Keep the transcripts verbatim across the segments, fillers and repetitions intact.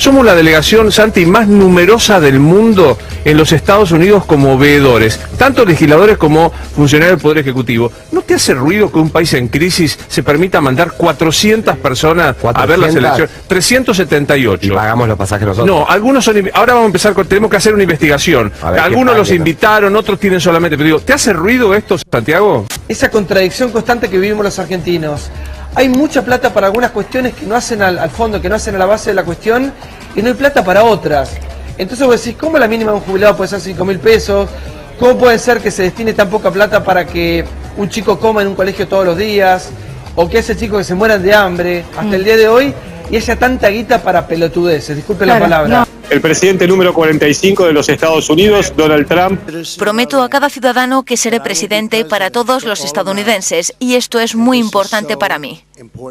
Somos la delegación, Santi, más numerosa del mundo en los Estados Unidos como veedores, tanto legisladores como funcionarios del Poder Ejecutivo. ¿No te hace ruido que un país en crisis se permita mandar cuatrocientas personas ¿cuatrocientas? A ver las elecciones? trescientos setenta y ocho. ¿Y pagamos los pasajes nosotros? No, algunos son... Ahora vamos a empezar con... Tenemos que hacer una investigación. Ver, algunos los invitaron, otros tienen solamente... Pero digo, ¿te hace ruido esto, Santiago? Esa contradicción constante que vivimos los argentinos. Hay mucha plata para algunas cuestiones que no hacen al, al fondo, que no hacen a la base de la cuestión, y no hay plata para otras. Entonces vos decís, ¿cómo la mínima de un jubilado puede ser cinco mil pesos? ¿Cómo puede ser que se destine tan poca plata para que un chico coma en un colegio todos los días? ¿O que ese chico que se mueran de hambre hasta mm. el día de hoy y haya tanta guita para pelotudeces? Disculpe claro, la palabra. No. El presidente número cuarenta y cinco de los Estados Unidos, Donald Trump. Prometo a cada ciudadano que seré presidente para todos los estadounidenses y esto es muy importante para mí.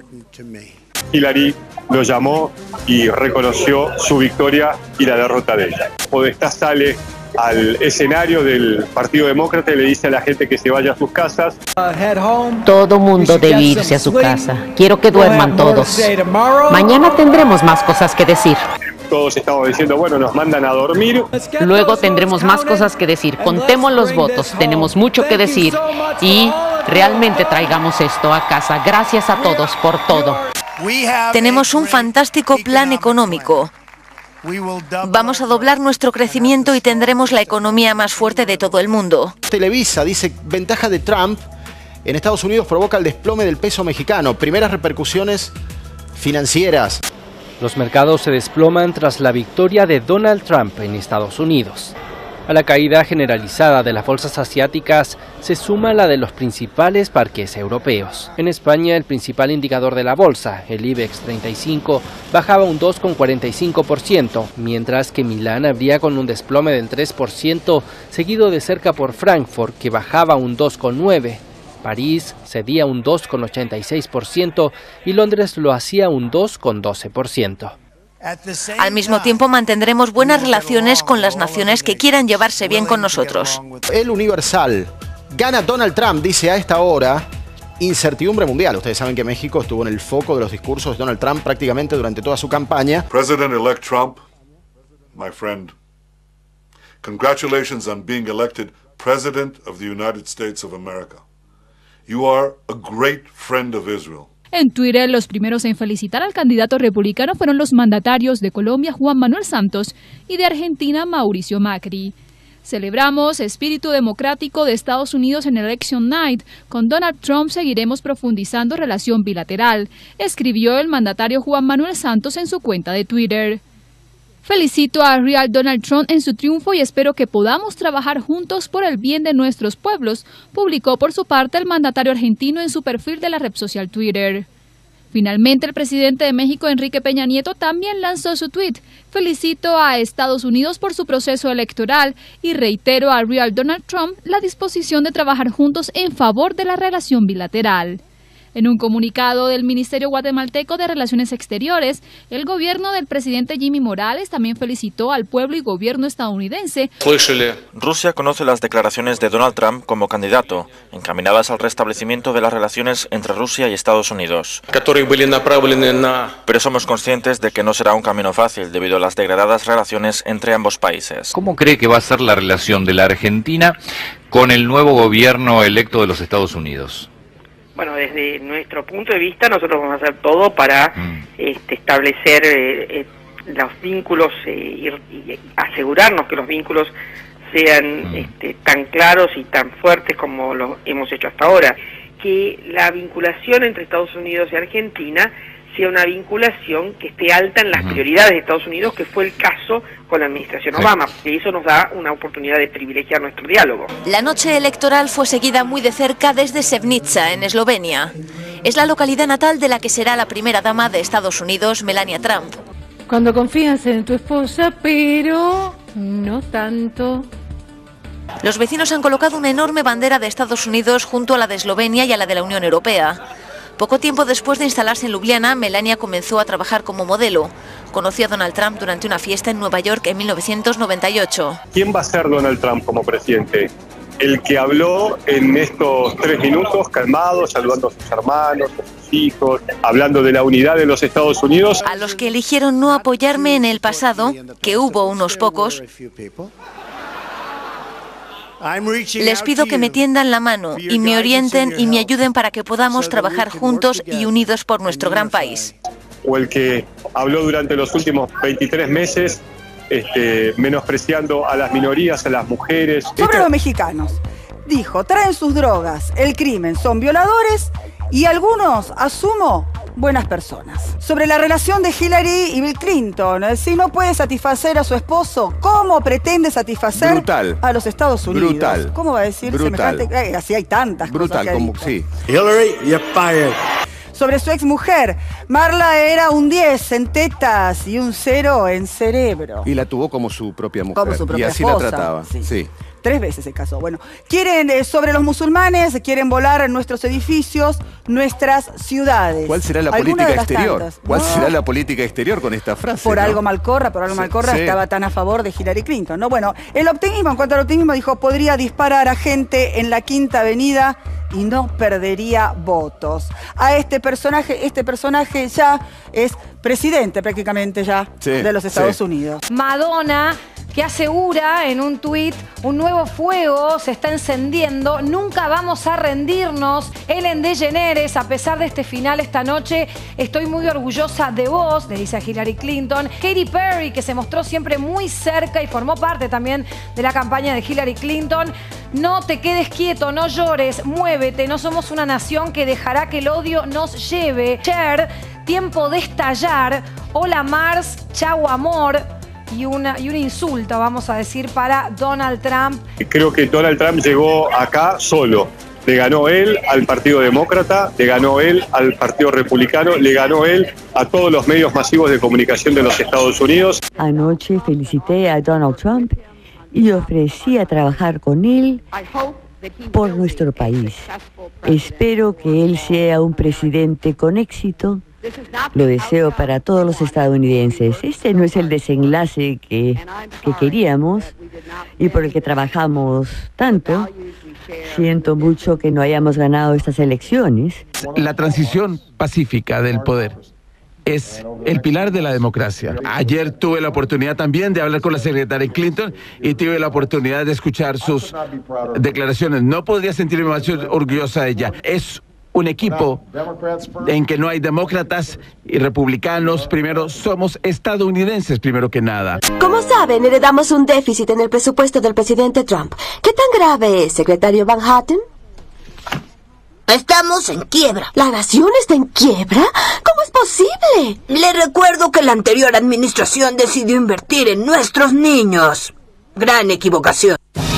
Hillary lo llamó y reconoció su victoria y la derrota de ella. Podestá sale al escenario del Partido Demócrata y le dice a la gente que se vaya a sus casas. Todo mundo debe irse a su casa. Quiero que duerman todos. Mañana tendremos más cosas que decir. Todos estamos diciendo, bueno, nos mandan a dormir. Luego tendremos más cosas que decir. Contemos los votos, tenemos mucho que decir y realmente traigamos esto a casa. Gracias a todos por todo. Tenemos un fantástico plan económico. Vamos a doblar nuestro crecimiento y tendremos la economía más fuerte de todo el mundo. Televisa dice, ventaja de Trump en Estados Unidos provoca el desplome del peso mexicano. Primeras repercusiones financieras. Los mercados se desploman tras la victoria de Donald Trump en Estados Unidos. A la caída generalizada de las bolsas asiáticas se suma la de los principales parques europeos. En España, el principal indicador de la bolsa, el IBEX treinta y cinco, bajaba un dos coma cuarenta y cinco por ciento, mientras que Milán abría con un desplome del tres por ciento, seguido de cerca por Frankfurt, que bajaba un dos coma nueve por ciento. París cedía un dos coma ochenta y seis por ciento y Londres lo hacía un dos coma doce por ciento. Al mismo tiempo mantendremos buenas relaciones con las naciones que quieran llevarse bien con nosotros. El Universal. Gana Donald Trump, dice a esta hora, incertidumbre mundial. Ustedes saben que México estuvo en el foco de los discursos de Donald Trump prácticamente durante toda su campaña. President-elect Trump, my friend, congratulations on being elected President of the United States of America. You are a great friend of Israel. En Twitter, los primeros en felicitar al candidato republicano fueron los mandatarios de Colombia, Juan Manuel Santos, y de Argentina, Mauricio Macri. Celebramos espíritu democrático de Estados Unidos en Election Night. Con Donald Trump seguiremos profundizando relación bilateral, escribió el mandatario Juan Manuel Santos en su cuenta de Twitter. Felicito a Real Donald Trump en su triunfo y espero que podamos trabajar juntos por el bien de nuestros pueblos, publicó por su parte el mandatario argentino en su perfil de la red social Twitter. Finalmente, el presidente de México, Enrique Peña Nieto, también lanzó su tweet. Felicito a Estados Unidos por su proceso electoral y reitero a Real Donald Trump la disposición de trabajar juntos en favor de la relación bilateral. En un comunicado del Ministerio Guatemalteco de Relaciones Exteriores, el gobierno del presidente Jimmy Morales también felicitó al pueblo y gobierno estadounidense. Rusia conoce las declaraciones de Donald Trump como candidato, encaminadas al restablecimiento de las relaciones entre Rusia y Estados Unidos. Pero somos conscientes de que no será un camino fácil debido a las degradadas relaciones entre ambos países. ¿Cómo cree que va a ser la relación de la Argentina con el nuevo gobierno electo de los Estados Unidos? Bueno, desde nuestro punto de vista nosotros vamos a hacer todo para mm. este, establecer eh, eh, los vínculos eh, y, y asegurarnos que los vínculos sean mm. este, tan claros y tan fuertes como lo hemos hecho hasta ahora. Que la vinculación entre Estados Unidos y Argentina sea una vinculación que esté alta en las mm. prioridades de Estados Unidos, que fue el caso con la administración Obama. Y eso nos da una oportunidad de privilegiar nuestro diálogo. La noche electoral fue seguida muy de cerca desde Sevnica, en Eslovenia. Es la localidad natal de la que será la primera dama de Estados Unidos, Melania Trump. Cuando confías en tu esposa, pero no tanto. Los vecinos han colocado una enorme bandera de Estados Unidos junto a la de Eslovenia y a la de la Unión Europea. Poco tiempo después de instalarse en Ljubljana, Melania comenzó a trabajar como modelo. Conoció a Donald Trump durante una fiesta en Nueva York en mil novecientos noventa y ocho. ¿Quién va a ser Donald Trump como presidente? El que habló en estos tres minutos, calmado, saludando a sus hermanos, a sus hijos, hablando de la unidad de los Estados Unidos. A los que eligieron no apoyarme en el pasado, que hubo unos pocos, les pido que me tiendan la mano y me orienten y me ayuden para que podamos trabajar juntos y unidos por nuestro gran país. O el que habló durante los últimos veintitrés meses este, menospreciando a las minorías, a las mujeres. Sobre los mexicanos, dijo, traen sus drogas, el crimen, son violadores y algunos, asumo, buenas personas. Sobre la relación de Hillary y Bill Clinton, si no puede satisfacer a su esposo, ¿cómo pretende satisfacer Brutal. a los Estados Unidos? Brutal. ¿Cómo va a decir Brutal. semejante? Eh, así hay tantas Brutal, cosas que ha como dicho. sí. Hillary, you're fired. Sobre su ex mujer, Marla era un diez en tetas y un cero en cerebro. Y la tuvo como su propia mujer. Como su propia y así esposa, la trataba. sí. Sí. Tres veces se casó. Bueno, quieren, eh, sobre los musulmanes, quieren volar nuestros edificios, nuestras ciudades. ¿Cuál será la Alguna política de las exterior? tantas. ¿Cuál No, será la política exterior con esta frase? Por ¿no? algo Malcorra, por algo Sí, Malcorra sí. estaba tan a favor de Hillary Clinton, ¿no? Bueno, el optimismo, en cuanto al optimismo, dijo, podría disparar a gente en la Quinta Avenida y no perdería votos. A este personaje, este personaje ya es presidente prácticamente ya Sí, de los Estados sí. Unidos. Madonna, que asegura en un tuit, un nuevo fuego se está encendiendo, nunca vamos a rendirnos. Ellen DeGeneres, a pesar de este final esta noche, estoy muy orgullosa de vos, le dice a Hillary Clinton. Katy Perry, que se mostró siempre muy cerca y formó parte también de la campaña de Hillary Clinton. No te quedes quieto, no llores, muévete, no somos una nación que dejará que el odio nos lleve. Cher, tiempo de estallar. Hola Mars, chau amor. Y, una, y un insulto, vamos a decir, para Donald Trump. Creo que Donald Trump llegó acá solo. Le ganó él al Partido Demócrata, le ganó él al Partido Republicano, le ganó él a todos los medios masivos de comunicación de los Estados Unidos. Anoche felicité a Donald Trump y ofrecí a trabajar con él por nuestro país. Espero que él sea un presidente con éxito. Lo deseo para todos los estadounidenses. Este no es el desenlace que, que queríamos y por el que trabajamos tanto. Siento mucho que no hayamos ganado estas elecciones. La transición pacífica del poder es el pilar de la democracia. Ayer tuve la oportunidad también de hablar con la secretaria Clinton y tuve la oportunidad de escuchar sus declaraciones. No podría sentirme más orgullosa de ella. Es un equipo en que no hay demócratas y republicanos. Primero, somos estadounidenses primero que nada. Como saben, heredamos un déficit en el presupuesto del presidente Trump. ¿Qué tan grave es, secretario Van Hatten? Estamos en quiebra. ¿La nación está en quiebra? ¿Cómo es posible? Le recuerdo que la anterior administración decidió invertir en nuestros niños. Gran equivocación.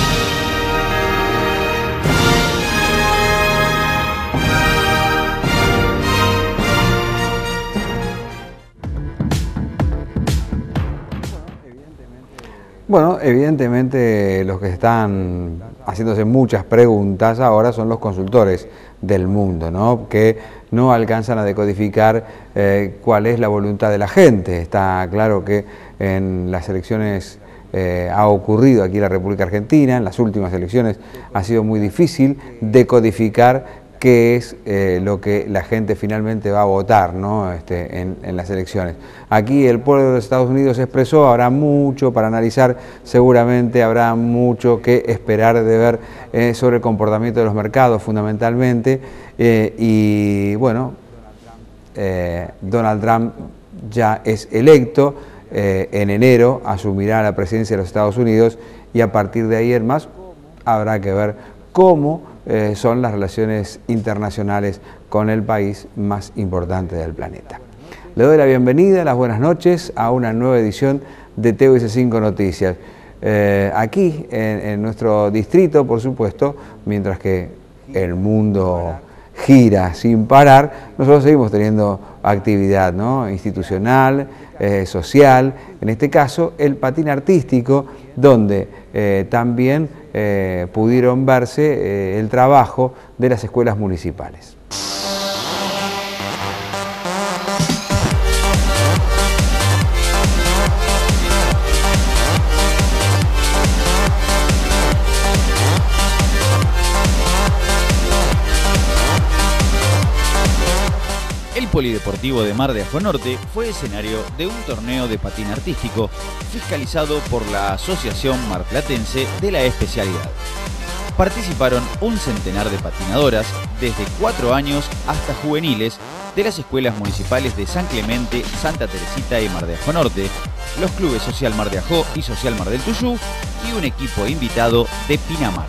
Bueno, evidentemente los que están haciéndose muchas preguntas ahora son los consultores del mundo, ¿no? Que no alcanzan a decodificar eh, cuál es la voluntad de la gente. Está claro que en las elecciones eh, ha ocurrido aquí en la República Argentina, en las últimas elecciones ha sido muy difícil decodificar qué es eh, lo que la gente finalmente va a votar, ¿no? este, en, en las elecciones. Aquí el pueblo de los Estados Unidos se expresó, habrá mucho para analizar, seguramente habrá mucho que esperar de ver eh, sobre el comportamiento de los mercados fundamentalmente, eh, y bueno, eh, Donald Trump ya es electo, eh, en enero asumirá la presidencia de los Estados Unidos y a partir de ahí en más habrá que ver cómo Eh, son las relaciones internacionales con el país más importante del planeta. Le doy la bienvenida, las buenas noches a una nueva edición de T V C cinco Noticias. Eh, aquí en, en nuestro distrito, por supuesto, mientras que el mundo gira sin parar, nosotros seguimos teniendo actividad, ¿no? institucional, eh, social, en este caso el patín artístico, donde eh, también eh, pudieron verse eh, el trabajo de las escuelas municipales. Polideportivo de Mar de Ajó Norte fue escenario de un torneo de patín artístico fiscalizado por la Asociación Marplatense de la especialidad. Participaron un centenar de patinadoras, desde cuatro años hasta juveniles, de las escuelas municipales de San Clemente, Santa Teresita y Mar de Ajó Norte, los clubes Social Mar de Ajó y Social Mar del Tuyú y un equipo invitado de Pinamar.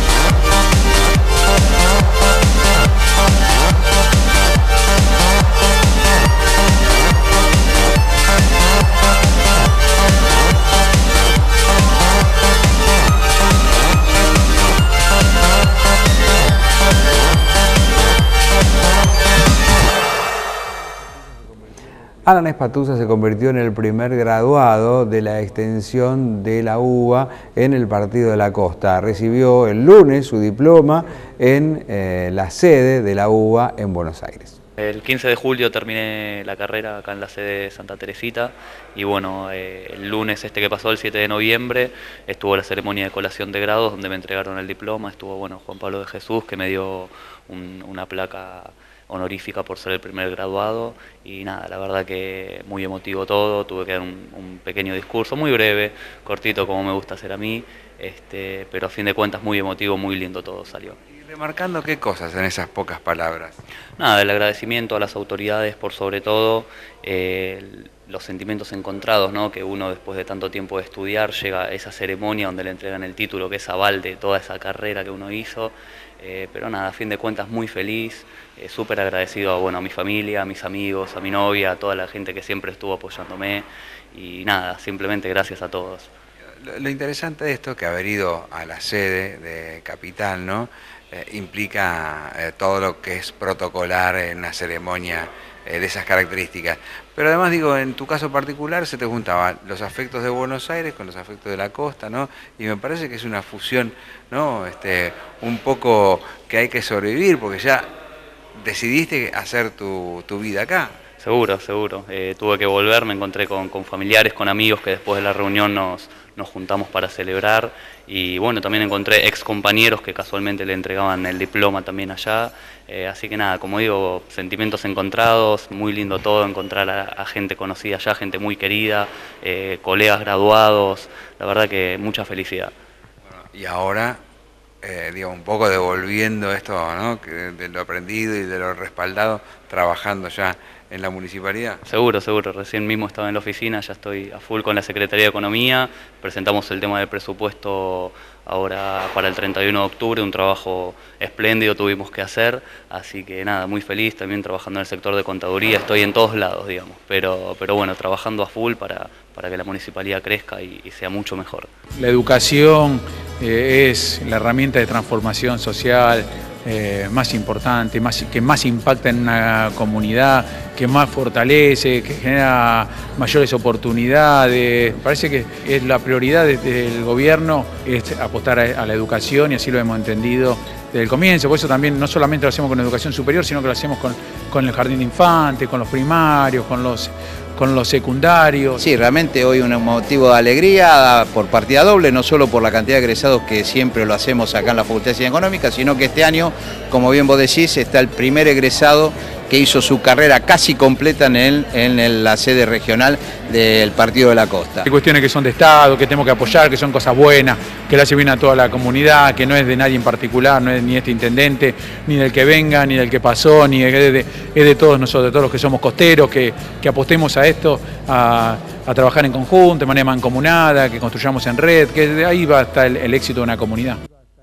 Alan Espatusa se convirtió en el primer graduado de la extensión de la U B A en el Partido de la Costa. Recibió el lunes su diploma en eh, la sede de la U B A en Buenos Aires. El quince de julio terminé la carrera acá en la sede de Santa Teresita y bueno, eh, el lunes este que pasó, el siete de noviembre, estuvo la ceremonia de colación de grados donde me entregaron el diploma. Estuvo bueno Juan Pablo de Jesús, que me dio un, una placa honorífica por ser el primer graduado, y nada, la verdad que muy emotivo todo. Tuve que dar un, un pequeño discurso muy breve, cortito como me gusta hacer a mí, este, pero a fin de cuentas muy emotivo, muy lindo todo salió. ¿Y remarcando qué cosas en esas pocas palabras? Nada, el agradecimiento a las autoridades por sobre todo, eh, los sentimientos encontrados, ¿no? Que uno después de tanto tiempo de estudiar llega a esa ceremonia donde le entregan el título, que es aval de toda esa carrera que uno hizo. Eh, pero nada, a fin de cuentas muy feliz, eh, súper agradecido a, bueno, a mi familia, a mis amigos, a mi novia, a toda la gente que siempre estuvo apoyándome, y nada, simplemente gracias a todos. Lo, lo interesante de esto, que haber ido a la sede de Capital, ¿no? Eh, implica eh, todo lo que es protocolar en una ceremonia eh, de esas características. Pero además, digo, en tu caso particular se te juntaban los afectos de Buenos Aires con los afectos de la costa, ¿no? Y me parece que es una fusión, ¿no? Este, un poco que hay que sobrevivir, porque ya decidiste hacer tu, tu vida acá. Seguro, seguro. Eh, tuve que volver, me encontré con, con familiares, con amigos que después de la reunión nos, nos juntamos para celebrar. Y bueno, también encontré ex compañeros que casualmente le entregaban el diploma también allá. Eh, así que nada, como digo, sentimientos encontrados, muy lindo todo, encontrar a, a gente conocida allá, gente muy querida, eh, colegas graduados, la verdad que mucha felicidad. Bueno, y ahora, eh, digo, un poco devolviendo esto, ¿no? Que de lo aprendido y de lo respaldado, trabajando ya en la municipalidad. Seguro, seguro. Recién mismo estaba en la oficina, ya estoy a full con la Secretaría de Economía. Presentamos el tema del presupuesto ahora para el treinta y uno de octubre, un trabajo espléndido tuvimos que hacer, así que nada, muy feliz, también trabajando en el sector de contaduría, estoy en todos lados, digamos, pero, pero bueno, trabajando a full para, para que la municipalidad crezca y, y sea mucho mejor. La educación eh, es la herramienta de transformación social eh, más importante, más, que más impacta en una comunidad, que más fortalece, que genera mayores oportunidades. Parece que es la prioridad del gobierno es apostar a, a la educación, y así lo hemos entendido desde el comienzo. Por eso también no solamente lo hacemos con educación superior, sino que lo hacemos con, con el jardín de infantes, con los primarios, con los, con los secundarios. Sí, realmente hoy un motivo de alegría por partida doble, no solo por la cantidad de egresados que siempre lo hacemos acá en la Facultad de Ciencias Económicas, sino que este año, como bien vos decís, está el primer egresado que hizo su carrera casi completa en, el, en el, la sede regional del Partido de la Costa. Hay cuestiones que son de Estado, que tenemos que apoyar, que son cosas buenas, que le hace bien a toda la comunidad, que no es de nadie en particular, no es ni este intendente, ni del que venga, ni del que pasó, ni es de, es de todos nosotros, de todos los que somos costeros, que, que apostemos a esto, a, a trabajar en conjunto, de manera mancomunada, que construyamos en red, que de ahí va a estar el, el éxito de una comunidad.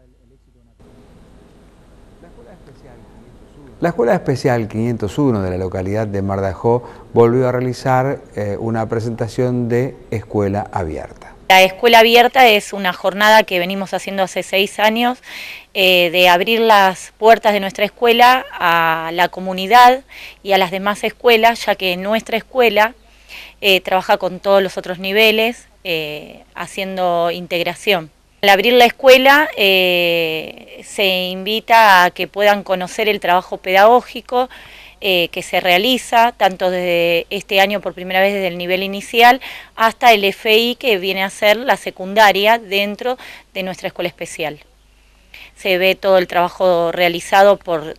La Escuela Especial quinientos uno de la localidad de Mar de Ajó volvió a realizar eh, una presentación de Escuela Abierta. La Escuela Abierta es una jornada que venimos haciendo hace seis años eh, de abrir las puertas de nuestra escuela a la comunidad y a las demás escuelas, ya que nuestra escuela eh, trabaja con todos los otros niveles eh, haciendo integración. Al abrir la escuela eh, se invita a que puedan conocer el trabajo pedagógico eh, que se realiza, tanto desde este año por primera vez desde el nivel inicial hasta el F I, que viene a ser la secundaria dentro de nuestra escuela especial. Se ve todo el trabajo realizado por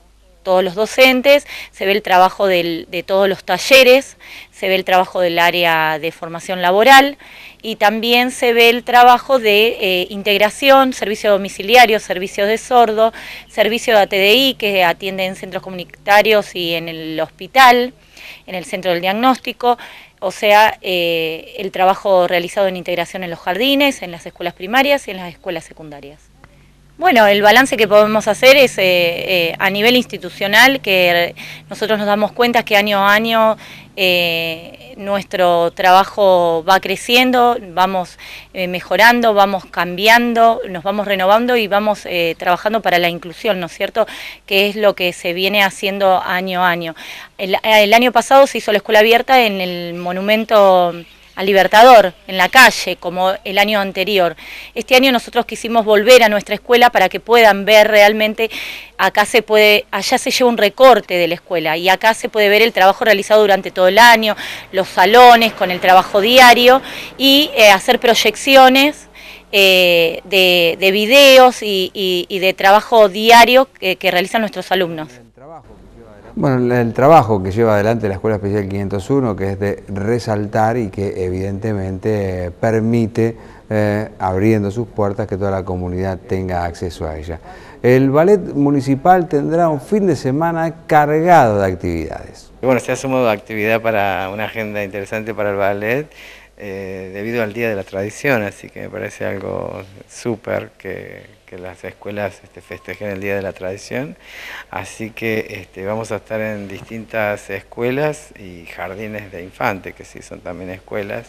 todos los docentes, se ve el trabajo del, de todos los talleres, se ve el trabajo del área de formación laboral y también se ve el trabajo de eh, integración, servicio domiciliario, servicios de sordo, servicio de A T D I que atiende en centros comunitarios y en el hospital, en el centro del diagnóstico, o sea, eh, el trabajo realizado en integración en los jardines, en las escuelas primarias y en las escuelas secundarias. Bueno, el balance que podemos hacer es eh, eh, a nivel institucional, que nosotros nos damos cuenta que año a año eh, nuestro trabajo va creciendo, vamos eh, mejorando, vamos cambiando, nos vamos renovando y vamos eh, trabajando para la inclusión, ¿no es cierto?, que es lo que se viene haciendo año a año. El, el año pasado se hizo la escuela abierta en el monumento al Libertador, en la calle, como el año anterior. Este año nosotros quisimos volver a nuestra escuela para que puedan ver realmente, acá se puede, allá se lleva un recorte de la escuela y acá se puede ver el trabajo realizado durante todo el año, los salones con el trabajo diario y eh, hacer proyecciones eh, de, de videos y, y, y de trabajo diario que, que realizan nuestros alumnos. Bueno, el trabajo que lleva adelante la Escuela Especial quinientos uno, que es de resaltar y que evidentemente permite, eh, abriendo sus puertas, que toda la comunidad tenga acceso a ella. El ballet municipal tendrá un fin de semana cargado de actividades. Bueno, se ha sumado actividad para una agenda interesante para el ballet, eh, debido al Día de la Tradición, así que me parece algo súper que... que las escuelas este, festejen el Día de la Tradición, así que este, vamos a estar en distintas escuelas y jardines de infantes, que sí son también escuelas,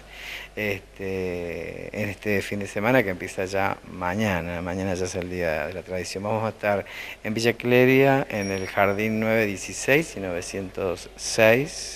este, en este fin de semana que empieza ya mañana, mañana ya es el Día de la Tradición. Vamos a estar en Villa Cleria, en el Jardín nueve dieciséis y novecientos seis,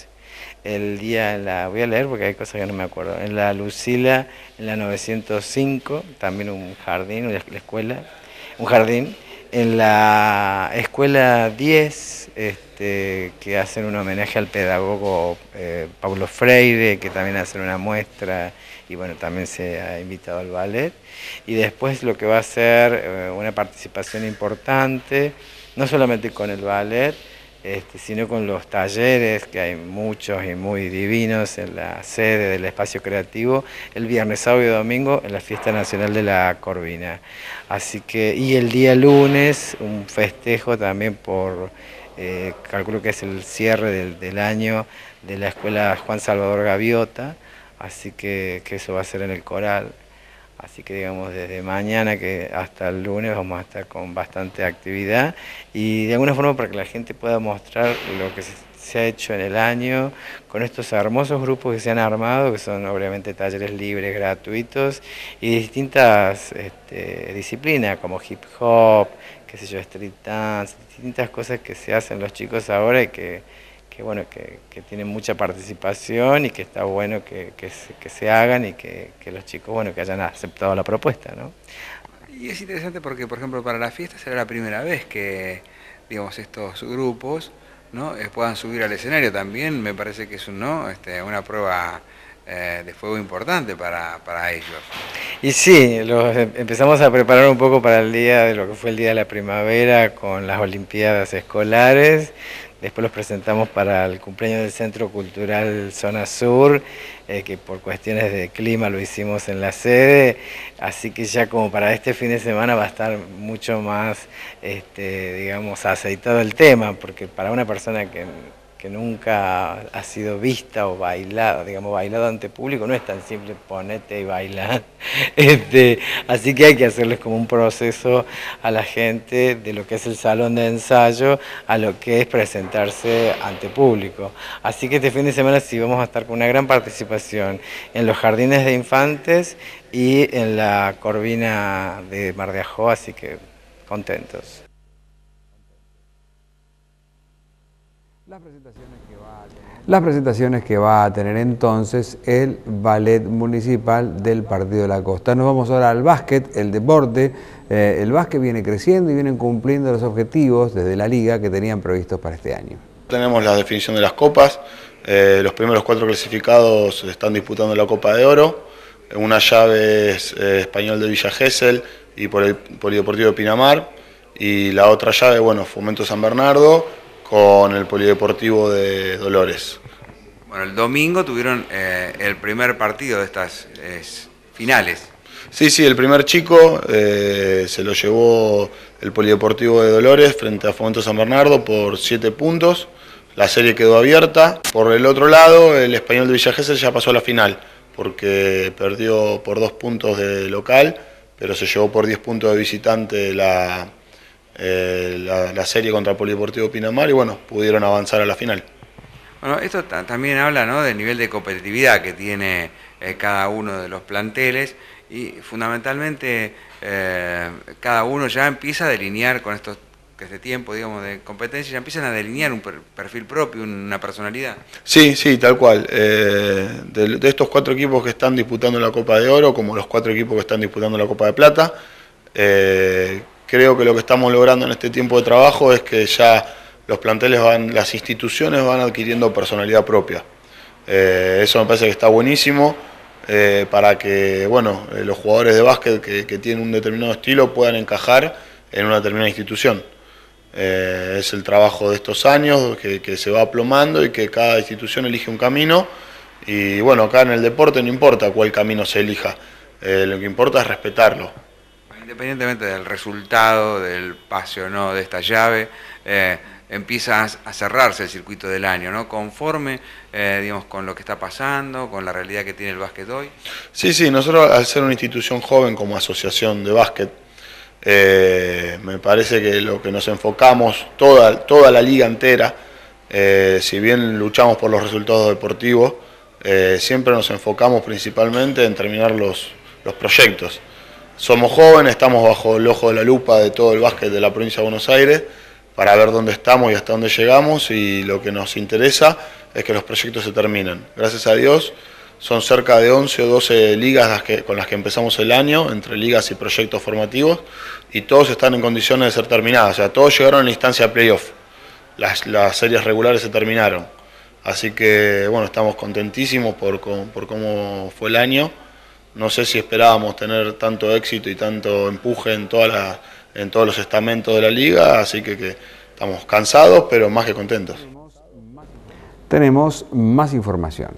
el día, la voy a leer porque hay cosas que no me acuerdo, en la Lucila, en la novecientos cinco, también un jardín, la escuela, un jardín, en la escuela diez, este, que hacen un homenaje al pedagogo eh, Paulo Freire, que también hacen una muestra y bueno, también se ha invitado al ballet, y después lo que va a ser eh, una participación importante, no solamente con el ballet, Este, sino con los talleres, que hay muchos y muy divinos en la sede del Espacio Creativo, el viernes, sábado y domingo en la Fiesta Nacional de la Corvina. Así que, y el día lunes, un festejo también por, eh, calculo que es el cierre del, del año de la Escuela Juan Salvador Gaviota, así que, que eso va a ser en el Coral. Así que digamos desde mañana que hasta el lunes vamos a estar con bastante actividad y de alguna forma para que la gente pueda mostrar lo que se ha hecho en el año con estos hermosos grupos que se han armado, que son obviamente talleres libres, gratuitos y distintas este, disciplinas como hip hop, qué sé yo, street dance, distintas cosas que se hacen los chicos ahora y que que bueno, que, que tienen mucha participación y que está bueno que, que, se, que se hagan y que, que los chicos, bueno, que hayan aceptado la propuesta, ¿no? Y es interesante porque, por ejemplo, para la fiesta será la primera vez que, digamos, estos grupos, ¿no?, eh, puedan subir al escenario también. Me parece que es un, ¿no?, este, una prueba eh, de fuego importante para, para ellos. Y sí, los empezamos a preparar un poco para el día de lo que fue el Día de la Primavera con las Olimpiadas Escolares. Después los presentamos para el cumpleaños del Centro Cultural Zona Sur, eh, que por cuestiones de clima lo hicimos en la sede, así que ya como para este fin de semana va a estar mucho más, este, digamos, aceitado el tema, porque para una persona que, que nunca ha sido vista o bailada, digamos, bailado ante público, no es tan simple ponete y bailar, este, así que hay que hacerles como un proceso a la gente de lo que es el salón de ensayo a lo que es presentarse ante público. Así que este fin de semana sí vamos a estar con una gran participación en los jardines de infantes y en la Corvina de Mar de Ajó, así que contentos. Las presentaciones que va a tener, las presentaciones que va a tener entonces el Ballet Municipal del Partido de la Costa. Nos vamos ahora al básquet, el deporte. Eh, el básquet viene creciendo y vienen cumpliendo los objetivos desde la liga que tenían previstos para este año. Tenemos la definición de las copas. Eh, los primeros cuatro clasificados están disputando la Copa de Oro. Una llave es eh, Español de Villa Gesell y por el Polideportivo de Pinamar. Y la otra llave, bueno, Fomento San Bernardo con el Polideportivo de Dolores. Bueno, el domingo tuvieron eh, el primer partido de estas eh, finales. Sí, sí, el primer chico eh, se lo llevó el Polideportivo de Dolores frente a Fomento San Bernardo por siete puntos. La serie quedó abierta. Por el otro lado, el Español de Villa Gesell ya pasó a la final, porque perdió por dos puntos de local, pero se llevó por diez puntos de visitante la, eh, la, la serie contra el Polideportivo Pinamar y bueno, pudieron avanzar a la final. Bueno, esto también habla, ¿no?, del nivel de competitividad que tiene eh, cada uno de los planteles y fundamentalmente eh, cada uno ya empieza a delinear con estos, este tiempo, digamos, de competencia, ya empiezan a delinear un per, perfil propio, una personalidad. Sí, sí, tal cual. Eh, de, de estos cuatro equipos que están disputando la Copa de Oro, como los cuatro equipos que están disputando la Copa de Plata, eh, creo que lo que estamos logrando en este tiempo de trabajo es que ya los planteles van, las instituciones van adquiriendo personalidad propia. Eh, eso me parece que está buenísimo eh, para que, bueno, eh, los jugadores de básquet que, que tienen un determinado estilo puedan encajar en una determinada institución. Eh, es el trabajo de estos años que, que se va aplomando y que cada institución elige un camino y bueno, acá en el deporte no importa cuál camino se elija, eh, lo que importa es respetarlo. Independientemente del resultado, del pase o no de esta llave, eh, empieza a cerrarse el circuito del año, ¿no? Conforme, eh, digamos, con lo que está pasando, con la realidad que tiene el básquet hoy. Sí, sí, nosotros al ser una institución joven como asociación de básquet, eh, me parece que lo que nos enfocamos, toda, toda la liga entera, eh, si bien luchamos por los resultados deportivos, eh, siempre nos enfocamos principalmente en terminar los, los proyectos. Somos jóvenes, estamos bajo el ojo de la lupa de todo el básquet de la provincia de Buenos Aires, para ver dónde estamos y hasta dónde llegamos, y lo que nos interesa es que los proyectos se terminen. Gracias a Dios son cerca de once o doce ligas las que, con las que empezamos el año, entre ligas y proyectos formativos, y todos están en condiciones de ser terminados, o sea, todos llegaron a la instancia playoff, las, las series regulares se terminaron, así que bueno, estamos contentísimos por, por cómo fue el año. No sé si esperábamos tener tanto éxito y tanto empuje en todas las en todos los estamentos de la liga, así que, que estamos cansados, pero más que contentos. Tenemos más información.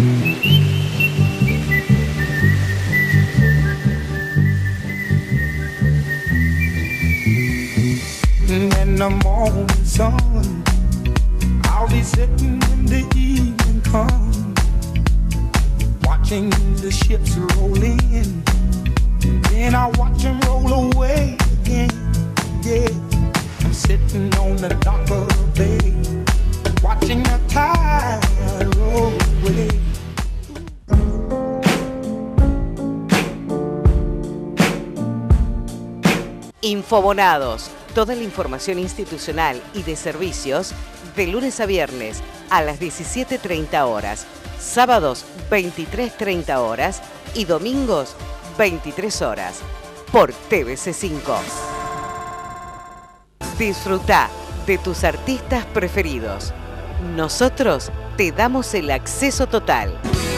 In the morning sun, I'll be sitting when the evening comes, watching the ships roll in, then I watch them roll away again. Yeah, I'm sitting on the dock of the bay, watching the tide roll away. Infobonados, toda la información institucional y de servicios de lunes a viernes a las diecisiete treinta horas, sábados veintitrés treinta horas y domingos veintitrés horas por T V C cinco. Disfruta de tus artistas preferidos. Nosotros te damos el acceso total.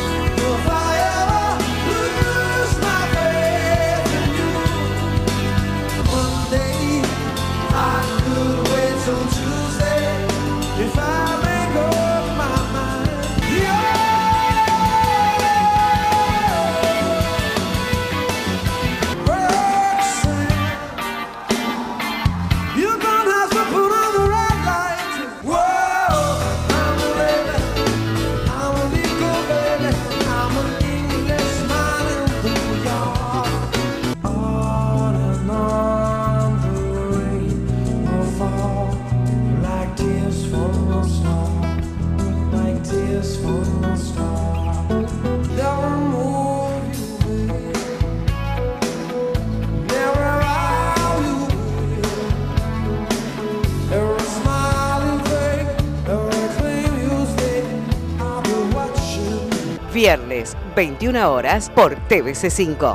Viernes, veintiuna horas por T V C cinco.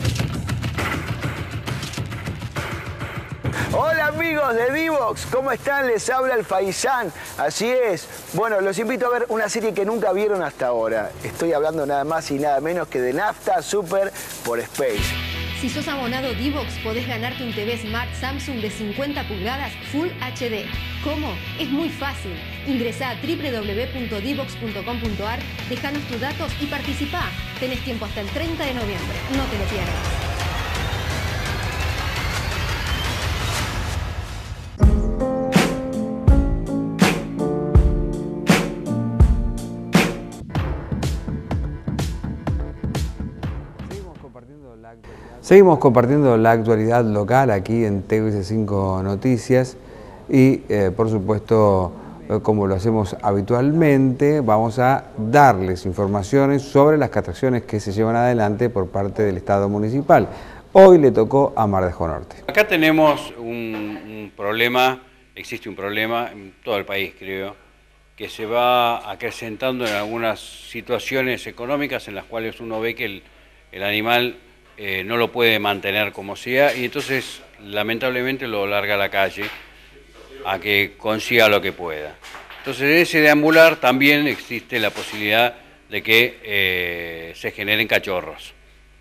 Hola amigos de Divox, ¿cómo están? Les habla el Faisán. Así es. Bueno, los invito a ver una serie que nunca vieron hasta ahora. Estoy hablando nada más y nada menos que de Nafta Super por Space. Si sos abonado Divox, podés ganarte un T V Smart Samsung de cincuenta pulgadas Full H D. ¿Cómo? Es muy fácil. Ingresá a w w w punto divox punto com punto a r, dejanos tus datos y participá. Tenés tiempo hasta el treinta de noviembre. No te lo pierdas. Seguimos compartiendo la actualidad local aquí en T V C cinco Noticias y eh, por supuesto, eh, como lo hacemos habitualmente, vamos a darles informaciones sobre las castraciones que se llevan adelante por parte del Estado municipal. Hoy le tocó a Mar de Ajó Norte. Acá tenemos un, un problema, existe un problema en todo el país creo, que se va acrecentando en algunas situaciones económicas en las cuales uno ve que el, el animal Eh, no lo puede mantener como sea y entonces lamentablemente lo larga a la calle a que consiga lo que pueda. Entonces en ese deambular también existe la posibilidad de que eh, se generen cachorros,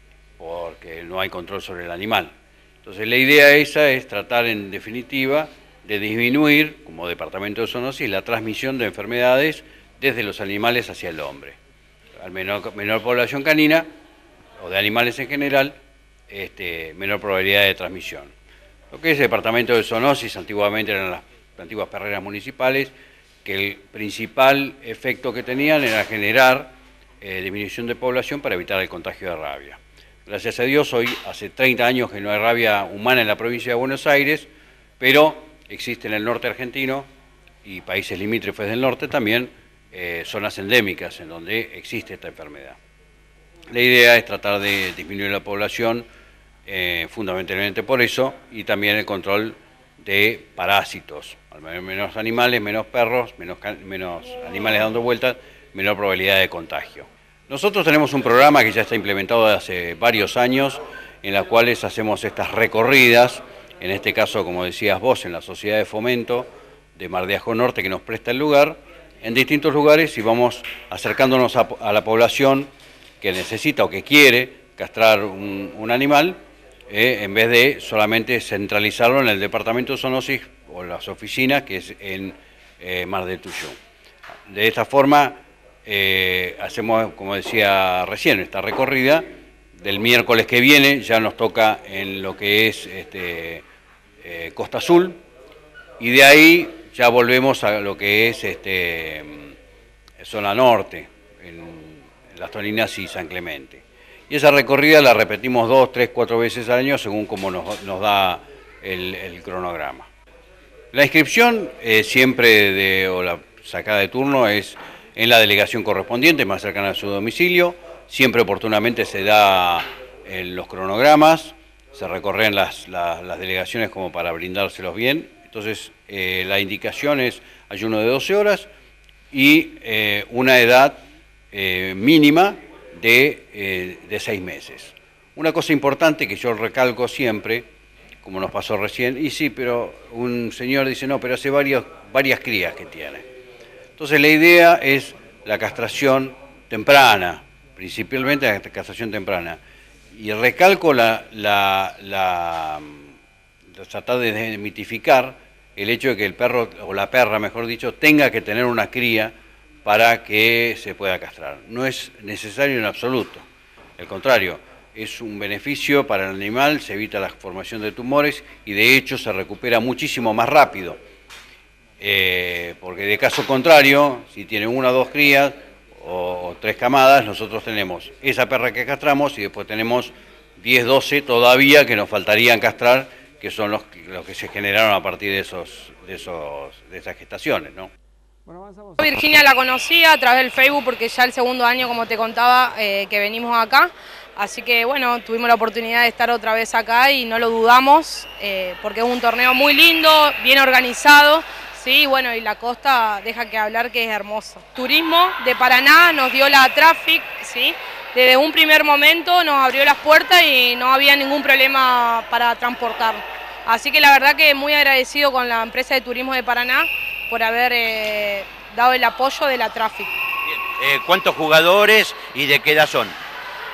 porque no hay control sobre el animal. Entonces la idea esa es tratar en definitiva de disminuir, como departamento de zoonosis, la transmisión de enfermedades desde los animales hacia el hombre. Al menor, menor población canina, o de animales en general, este, menor probabilidad de transmisión. Lo que es el departamento de zoonosis, antiguamente eran las antiguas perreras municipales, que el principal efecto que tenían era generar eh, disminución de población para evitar el contagio de rabia. Gracias a Dios, hoy hace treinta años que no hay rabia humana en la provincia de Buenos Aires, pero existe en el norte argentino y países limítrofes del norte también eh, zonas endémicas en donde existe esta enfermedad. La idea es tratar de disminuir la población, eh, fundamentalmente por eso, y también el control de parásitos. Al menos menos animales, menos perros, menos, menos animales dando vueltas, menor probabilidad de contagio. Nosotros tenemos un programa que ya está implementado desde hace varios años, en la cuales hacemos estas recorridas, en este caso, como decías vos, en la Sociedad de Fomento de Mar de Ajó Norte, que nos presta el lugar, en distintos lugares y vamos acercándonos a, a la población que necesita o que quiere castrar un, un animal, eh, en vez de solamente centralizarlo en el departamento de zoonosis o las oficinas, que es en eh, Mar del Tuyú. De esta forma, eh, hacemos, como decía recién, esta recorrida. Del miércoles que viene ya nos toca en lo que es este, eh, Costa Azul, y de ahí ya volvemos a lo que es este, zona norte, en Las Toninas y San Clemente. Y esa recorrida la repetimos dos, tres, cuatro veces al año según como nos, nos da el, el cronograma. La inscripción eh, siempre de, o la sacada de turno es en la delegación correspondiente, más cercana a su domicilio. Siempre oportunamente se da en los cronogramas, se recorren las, las, las delegaciones como para brindárselos bien. Entonces eh, la indicación es ayuno de doce horas y eh, una edad Eh, mínima de, eh, de seis meses. Una cosa importante que yo recalco siempre, como nos pasó recién, y sí, pero un señor dice, no, pero hace varios, varias crías que tiene. Entonces la idea es la castración temprana, principalmente la castración temprana. Y recalco la, la, la, la tratar de desmitificar el hecho de que el perro, o la perra mejor dicho, tenga que tener una cría para que se pueda castrar. No es necesario en absoluto, al contrario, es un beneficio para el animal, se evita la formación de tumores y de hecho se recupera muchísimo más rápido, eh, porque de caso contrario, si tiene una o dos crías o, o tres camadas, nosotros tenemos esa perra que castramos y después tenemos diez, doce todavía que nos faltarían castrar, que son los, los que se generaron a partir de, esos, de, esos, de esas gestaciones, ¿no? Virginia la conocía a través del Facebook porque ya el segundo año, como te contaba, eh, que venimos acá. Así que bueno, tuvimos la oportunidad de estar otra vez acá y no lo dudamos, eh, porque es un torneo muy lindo, bien organizado, sí, bueno, y la costa deja que hablar que es hermoso. Turismo de Paraná nos dio la Traffic, sí, desde un primer momento nos abrió las puertas y no había ningún problema para transportar. Así que la verdad que muy agradecido con la empresa de turismo de Paraná por haber eh, dado el apoyo de la Traffic. Eh, ¿Cuántos jugadores y de qué edad son?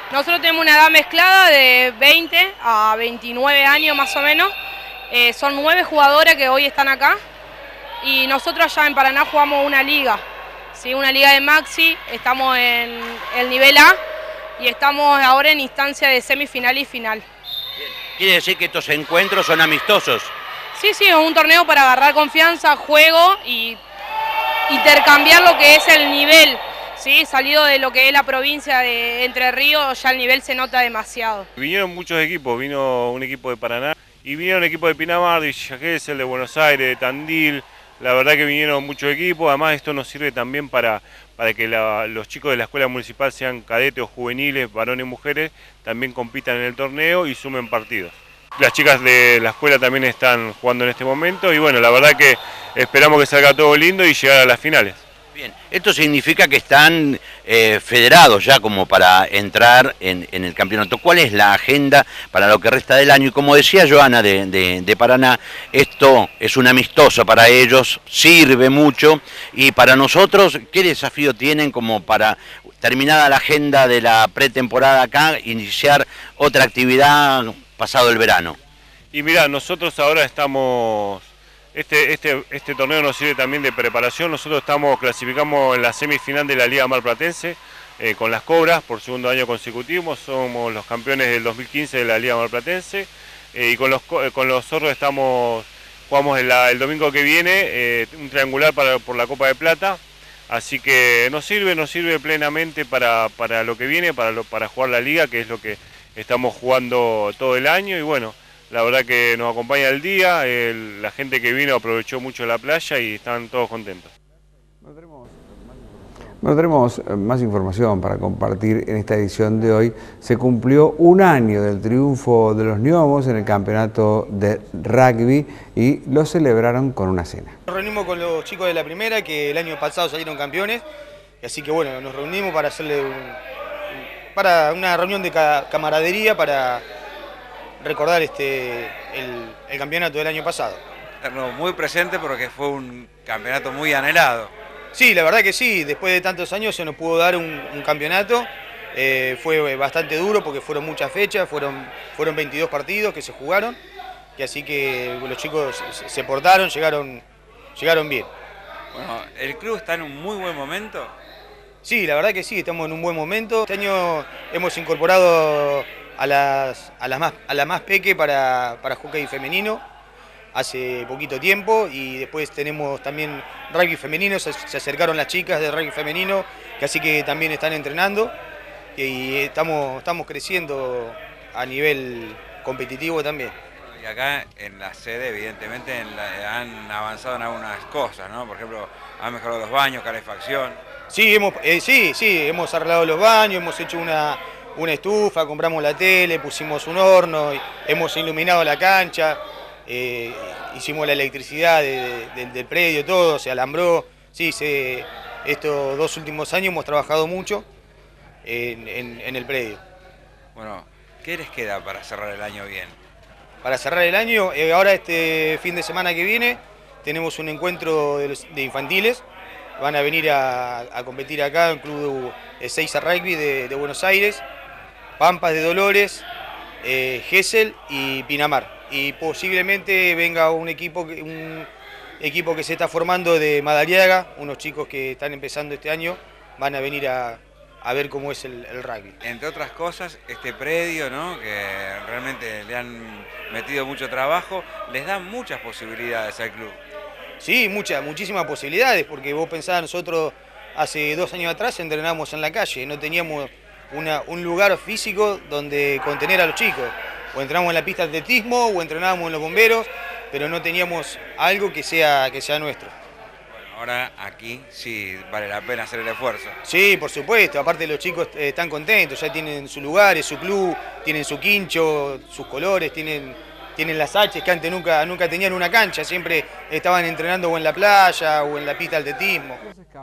Nosotros tenemos una edad mezclada de veinte a veintinueve años más o menos. Eh, son nueve jugadoras que hoy están acá y nosotros allá en Paraná jugamos una liga, ¿sí? Una liga de maxi, estamos en el nivel A y estamos ahora en instancia de semifinal y final. Quiere decir que estos encuentros son amistosos. Sí, sí, es un torneo para agarrar confianza, juego y intercambiar lo que es el nivel. Sí, salido de lo que es la provincia de Entre Ríos, ya el nivel se nota demasiado. Vinieron muchos equipos, vino un equipo de Paraná y vinieron equipos de Pinamar, de Villa Gesell, de Buenos Aires, de Tandil. La verdad que vinieron muchos equipos, además esto nos sirve también para, para que la, los chicos de la escuela municipal, sean cadetes o juveniles, varones y mujeres, también compitan en el torneo y sumen partidos. Las chicas de la escuela también están jugando en este momento y bueno, la verdad que esperamos que salga todo lindo y llegar a las finales. Bien, esto significa que están eh, federados ya como para entrar en, en el campeonato. ¿Cuál es la agenda para lo que resta del año? Y como decía Joana de, de, de Paraná, esto es un amistoso para ellos, sirve mucho. Y para nosotros, ¿qué desafío tienen como para, terminada la agenda de la pretemporada acá, iniciar otra actividad pasado el verano? Y mirá, nosotros ahora estamos... Este, este, este torneo nos sirve también de preparación. Nosotros estamos clasificamos en la semifinal de la Liga Marplatense eh, con las Cobras por segundo año consecutivo. Somos los campeones del dos mil quince de la Liga Marplatense eh, y con los, con los Zorros estamos, jugamos el, el domingo que viene eh, un triangular para, por la Copa de Plata. Así que nos sirve, nos sirve plenamente para, para lo que viene, para, lo, para jugar la Liga, que es lo que estamos jugando todo el año y bueno. La verdad que nos acompaña el día, el, la gente que vino aprovechó mucho la playa y están todos contentos. Bueno, tenemos más información para compartir en esta edición de hoy. Se cumplió un año del triunfo de los Gnomos en el campeonato de rugby y lo celebraron con una cena. Nos reunimos con los chicos de la primera que el año pasado salieron campeones, así que bueno, nos reunimos para hacerle un, para una reunión de camaradería para recordar este el, el campeonato del año pasado. Muy presente porque fue un campeonato muy anhelado. Sí, la verdad que sí, después de tantos años se nos pudo dar un, un campeonato, eh, fue bastante duro porque fueron muchas fechas, fueron, fueron veintidós partidos que se jugaron, y así que los chicos se, se portaron, llegaron, llegaron bien. Bueno, ¿el club está en un muy buen momento? Sí, la verdad que sí, estamos en un buen momento. Este año hemos incorporado a las, a las más, a la más peque para, para hockey femenino hace poquito tiempo y después tenemos también rugby femenino, se, se acercaron las chicas de rugby femenino que así que también están entrenando y estamos, estamos creciendo a nivel competitivo también. Y acá en la sede evidentemente en la, han avanzado en algunas cosas, ¿no? Por ejemplo, han mejorado los baños, calefacción. Sí, hemos, eh, sí, sí, hemos arreglado los baños, hemos hecho una una estufa, compramos la tele, pusimos un horno, hemos iluminado la cancha, eh, hicimos la electricidad de, de, del predio, todo, se alambró. Sí, se, estos dos últimos años hemos trabajado mucho en, en, en el predio. Bueno, ¿qué les queda para cerrar el año bien? Para cerrar el año, eh, ahora este fin de semana que viene, tenemos un encuentro de, los, de infantiles. Van a venir a, a competir acá en Club Ezeiza Rugby de, de Buenos Aires, Pampas de Dolores, eh, Gesell y Pinamar. Y posiblemente venga un equipo, un equipo que se está formando de Madariaga, unos chicos que están empezando este año, van a venir a, a ver cómo es el, el rugby. Entre otras cosas, este predio, ¿no?, que realmente le han metido mucho trabajo, les da muchas posibilidades al club. Sí, muchas, muchísimas posibilidades, porque vos pensás, nosotros hace dos años atrás entrenábamos en la calle, no teníamos una, un lugar físico donde contener a los chicos. O entrenamos en la pista de atletismo o entrenábamos en los bomberos, pero no teníamos algo que sea, que sea nuestro. Bueno, ahora aquí sí vale la pena hacer el esfuerzo. Sí, por supuesto, aparte los chicos están contentos, ya tienen su lugar, su club, tienen su quincho, sus colores, tienen... tienen las H que antes nunca, nunca tenían una cancha, siempre estaban entrenando o en la playa o en la pista de atletismo.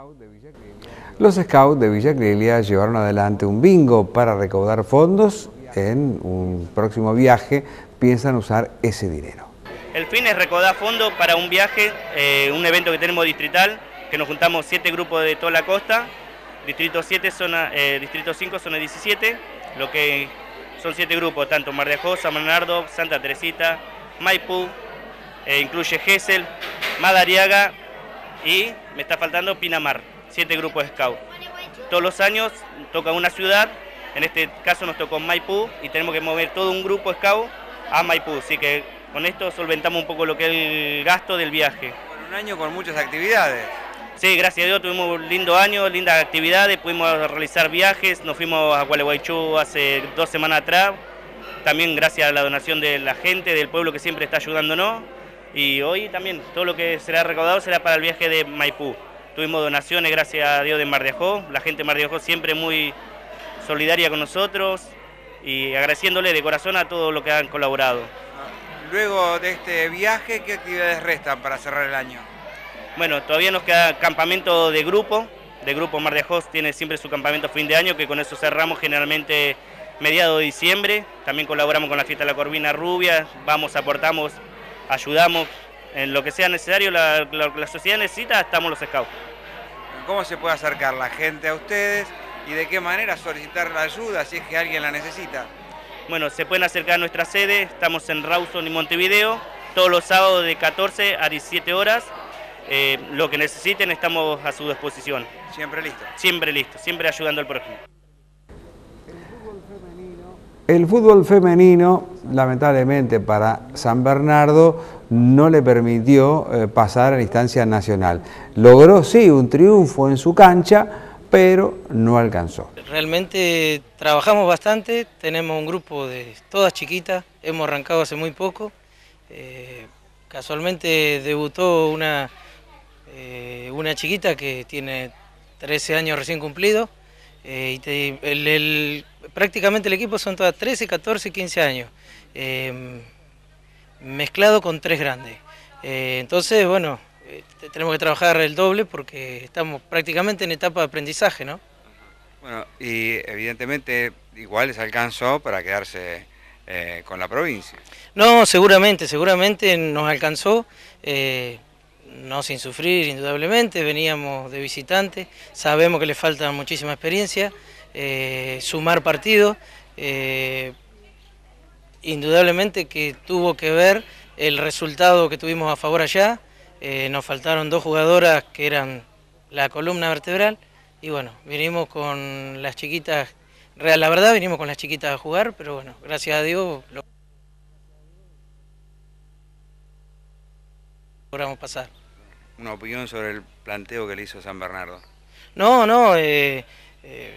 Los Scouts de Villa Clelia llevaron adelante un bingo para recaudar fondos. En un próximo viaje piensan usar ese dinero. El fin es recaudar fondos para un viaje, eh, un evento que tenemos distrital, que nos juntamos siete grupos de toda la costa, Distrito siete, zona, eh, Distrito cinco, zona diecisiete, lo que son siete grupos, tanto Mar de Ajó, San Bernardo, Santa Teresita, Maipú, eh, incluye Gesell, Madariaga y me está faltando Pinamar, siete grupos de scout. Todos los años toca una ciudad, en este caso nos tocó Maipú y tenemos que mover todo un grupo scout a Maipú, así que con esto solventamos un poco lo que es el gasto del viaje. Bueno, un año con muchas actividades. Sí, gracias a Dios tuvimos un lindo año, lindas actividades, pudimos realizar viajes, nos fuimos a Gualeguaychú hace dos semanas atrás, también gracias a la donación de la gente, del pueblo que siempre está ayudándonos, y hoy también todo lo que será recaudado será para el viaje de Maipú. Tuvimos donaciones, gracias a Dios, de Mar de Ajó, la gente de Mar de Ajó siempre muy solidaria con nosotros y agradeciéndole de corazón a todos los que han colaborado. Luego de este viaje, ¿qué actividades restan para cerrar el año? Bueno, todavía nos queda campamento de grupo, de grupo Mar de Ajó tiene siempre su campamento fin de año, que con eso cerramos generalmente mediados de diciembre, también colaboramos con la fiesta de la Corvina Rubia, vamos, aportamos, ayudamos, en lo que sea necesario, la, la, la sociedad necesita, estamos los scouts. ¿Cómo se puede acercar la gente a ustedes y de qué manera solicitar la ayuda si es que alguien la necesita? Bueno, se pueden acercar a nuestra sede, estamos en Rawson y Montevideo, todos los sábados de catorce a diecisiete horas. Eh, lo que necesiten estamos a su disposición. Siempre listo. Siempre listo, siempre ayudando al prójimo. El fútbol femenino, lamentablemente para San Bernardo, no le permitió eh, pasar a la instancia nacional. Logró sí un triunfo en su cancha, pero no alcanzó. Realmente trabajamos bastante, tenemos un grupo de todas chiquitas, hemos arrancado hace muy poco. Eh, casualmente debutó una, eh, una chiquita que tiene trece años recién cumplidos. Eh, y te, el, el, prácticamente el equipo son todas trece, catorce, quince años, eh, mezclado con tres grandes. Eh, entonces, bueno, eh, tenemos que trabajar el doble porque estamos prácticamente en etapa de aprendizaje, ¿no? Bueno, y evidentemente igual les alcanzó para quedarse eh, con la provincia. No, seguramente, seguramente nos alcanzó. Eh, No sin sufrir, indudablemente, veníamos de visitantes, sabemos que le falta muchísima experiencia, eh, sumar partidos, eh, indudablemente que tuvo que ver el resultado que tuvimos a favor allá, eh, nos faltaron dos jugadoras que eran la columna vertebral, y bueno, vinimos con las chiquitas, real, la verdad vinimos con las chiquitas a jugar, pero bueno, gracias a Dios lo logramos pasar. Una opinión sobre el planteo que le hizo San Bernardo. No, no, eh, eh,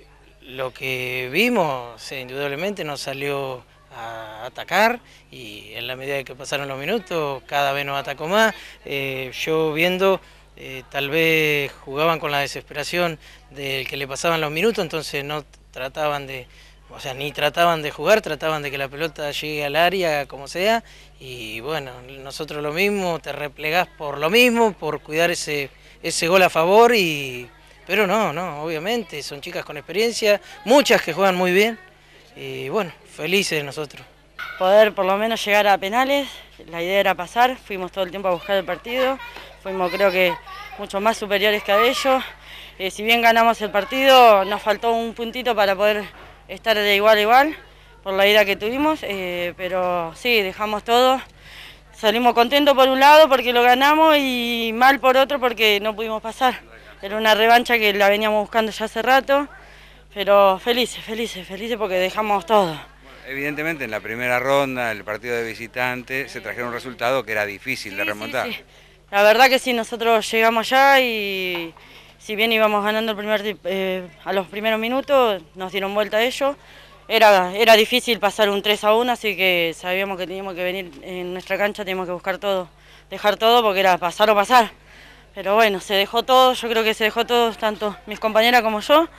lo que vimos, eh, indudablemente nos salió a atacar y en la medida que pasaron los minutos cada vez nos atacó más. Eh, yo viendo, eh, tal vez jugaban con la desesperación del que le pasaban los minutos, entonces no trataban de... O sea, ni trataban de jugar, trataban de que la pelota llegue al área como sea, y bueno, nosotros lo mismo, te replegás por lo mismo, por cuidar ese, ese gol a favor, y pero no, no, obviamente, son chicas con experiencia, muchas que juegan muy bien, y bueno, felices nosotros. Poder por lo menos llegar a penales, la idea era pasar, fuimos todo el tiempo a buscar el partido, fuimos creo que mucho más superiores que a ellos, eh, si bien ganamos el partido, nos faltó un puntito para poder estar de igual a igual por la ida que tuvimos, eh, pero sí, dejamos todo, salimos contentos por un lado porque lo ganamos y mal por otro porque no pudimos pasar. Era una revancha que la veníamos buscando ya hace rato, pero felices, felices, felices porque dejamos todo. Evidentemente en la primera ronda, el partido de visitante, se trajeron un resultado que era difícil sí, de remontar. Sí, sí. La verdad que sí, nosotros llegamos allá y si bien íbamos ganando el primer, eh, a los primeros minutos, nos dieron vuelta a ellos. Era, era difícil pasar un tres a uno, así que sabíamos que teníamos que venir en nuestra cancha, teníamos que buscar todo, dejar todo porque era pasar o pasar. Pero bueno, se dejó todo, yo creo que se dejó todo, tanto mis compañeras como yo,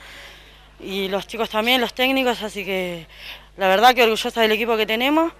y los chicos también, los técnicos, así que la verdad que orgullosa del equipo que tenemos.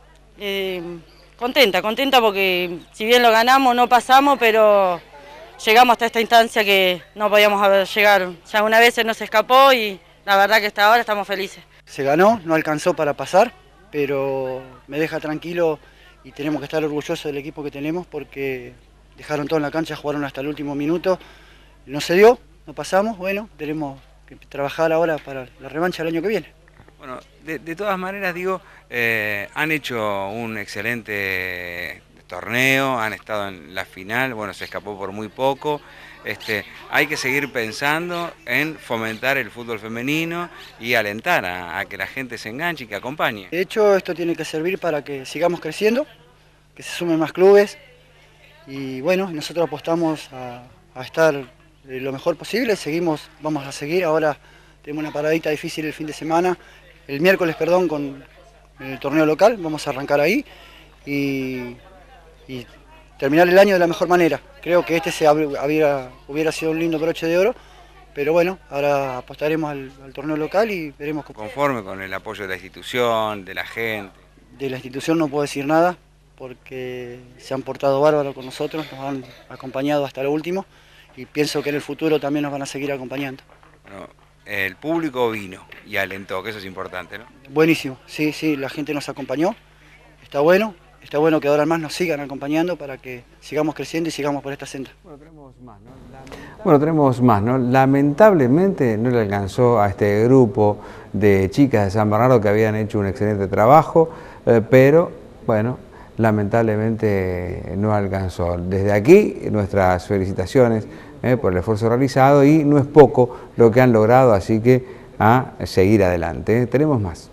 Eh, contenta, contenta porque si bien lo ganamos, no pasamos, pero llegamos hasta esta instancia que no podíamos llegar. Ya una vez se nos escapó y la verdad que hasta ahora estamos felices. Se ganó, no alcanzó para pasar, pero me deja tranquilo y tenemos que estar orgullosos del equipo que tenemos porque dejaron todo en la cancha, jugaron hasta el último minuto. No se dio, no pasamos, bueno, tenemos que trabajar ahora para la revancha el año que viene. Bueno, de, de todas maneras digo, eh, han hecho un excelente torneo, han estado en la final, bueno, se escapó por muy poco. Este, hay que seguir pensando en fomentar el fútbol femenino y alentar a, a que la gente se enganche y que acompañe. De hecho, esto tiene que servir para que sigamos creciendo, que se sumen más clubes y bueno, nosotros apostamos a, a estar lo mejor posible, seguimos, vamos a seguir, ahora tenemos una paradita difícil el fin de semana, el miércoles, perdón, con el torneo local, vamos a arrancar ahí y, y terminar el año de la mejor manera. Creo que este se habría, hubiera sido un lindo broche de oro, pero bueno, ahora apostaremos al, al torneo local y veremos cómo. Conforme con el apoyo de la institución, de la gente. De la institución no puedo decir nada, porque se han portado bárbaro con nosotros, nos han acompañado hasta lo último y pienso que en el futuro también nos van a seguir acompañando. Bueno, el público vino y alentó, que eso es importante, ¿no? Buenísimo, sí, sí, la gente nos acompañó, está bueno. Está bueno que ahora más nos sigan acompañando para que sigamos creciendo y sigamos por esta senda. Bueno, tenemos más, ¿no? Bueno, tenemos más, ¿no? Lamentablemente no le alcanzó a este grupo de chicas de San Bernardo que habían hecho un excelente trabajo, eh, pero bueno, lamentablemente no alcanzó. Desde aquí nuestras felicitaciones eh, por el esfuerzo realizado y no es poco lo que han logrado, así que a seguir adelante. ¿eh? Tenemos más.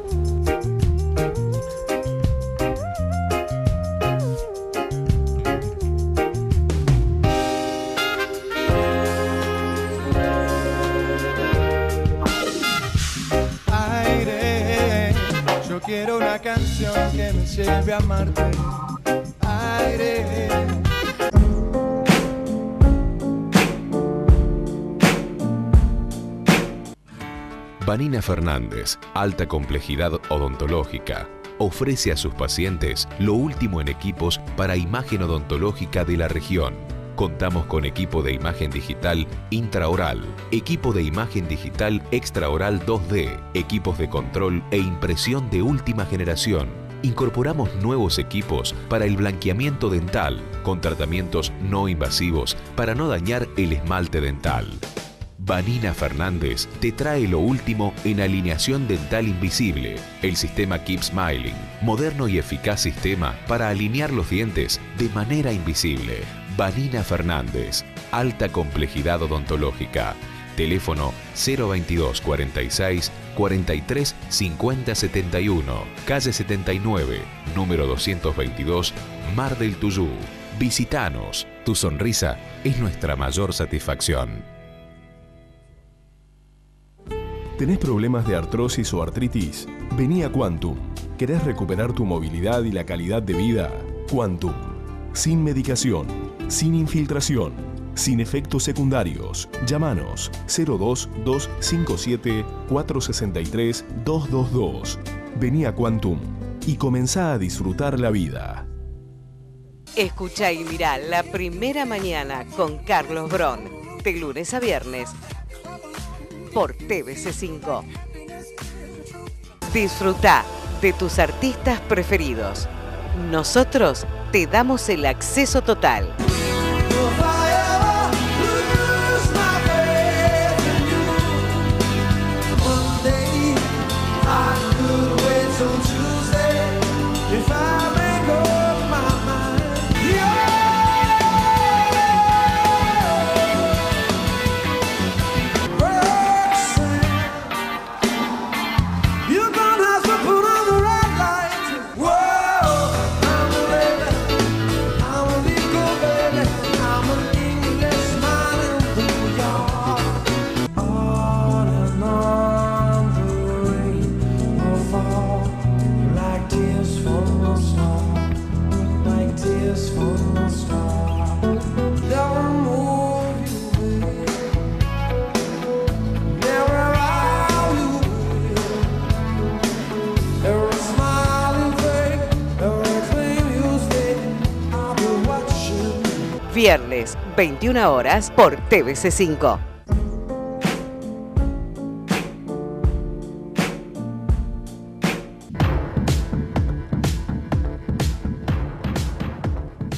Quiero una canción que me lleve a amarte. Aire. Vanina Fernández, alta complejidad odontológica, ofrece a sus pacientes lo último en equipos para imagen odontológica de la región. Contamos con equipo de imagen digital intraoral, equipo de imagen digital extraoral dos D, equipos de control e impresión de última generación. Incorporamos nuevos equipos para el blanqueamiento dental, con tratamientos no invasivos para no dañar el esmalte dental. Vanina Fernández te trae lo último en alineación dental invisible, el sistema Keep Smiling, moderno y eficaz sistema para alinear los dientes de manera invisible. Vanina Fernández, alta complejidad odontológica. Teléfono cero veintidós cuarenta y seis cuarenta y tres cincuenta setenta y uno, calle setenta y nueve, número doscientos veintidós, Mar del Tuyú. Visítanos, tu sonrisa es nuestra mayor satisfacción. ¿Tenés problemas de artrosis o artritis? Vení a Quantum. ¿Querés recuperar tu movilidad y la calidad de vida? Quantum. Sin medicación, sin infiltración, sin efectos secundarios. Llámanos cero dos dos cinco siete cuatro seis tres dos dos dos. Vení a Quantum y comenzá a disfrutar la vida. Escuchá y mirá La Primera Mañana con Carlos Bron, de lunes a viernes, por T V C cinco. Disfrutá de tus artistas preferidos. Nosotros te damos el acceso total. Viernes, veintiuna horas, por T V C cinco.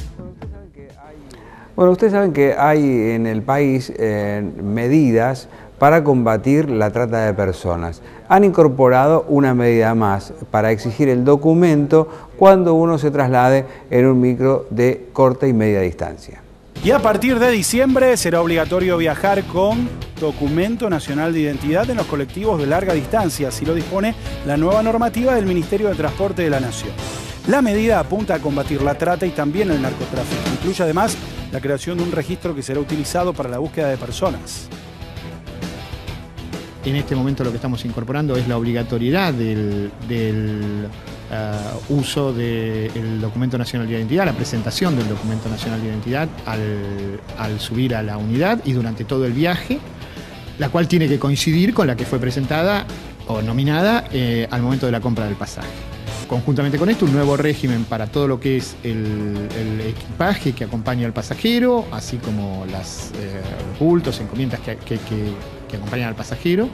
Bueno, ustedes saben que hay en el país eh, medidas para combatir la trata de personas. Han incorporado una medida más para exigir el documento cuando uno se traslade en un micro de corta y media distancia. Y a partir de diciembre será obligatorio viajar con documento nacional de identidad en los colectivos de larga distancia, así lo dispone la nueva normativa del Ministerio de Transporte de la Nación. La medida apunta a combatir la trata y también el narcotráfico. Incluye además la creación de un registro que será utilizado para la búsqueda de personas. En este momento lo que estamos incorporando es la obligatoriedad del, del uh, uso del documento nacional de identidad, la presentación del documento nacional de identidad al, al subir a la unidad y durante todo el viaje, la cual tiene que coincidir con la que fue presentada o nominada eh, al momento de la compra del pasaje. Conjuntamente con esto, un nuevo régimen para todo lo que es el, el equipaje que acompaña al pasajero, así como las, eh, los bultos, encomiendas que, que, que, que acompañan al pasajero.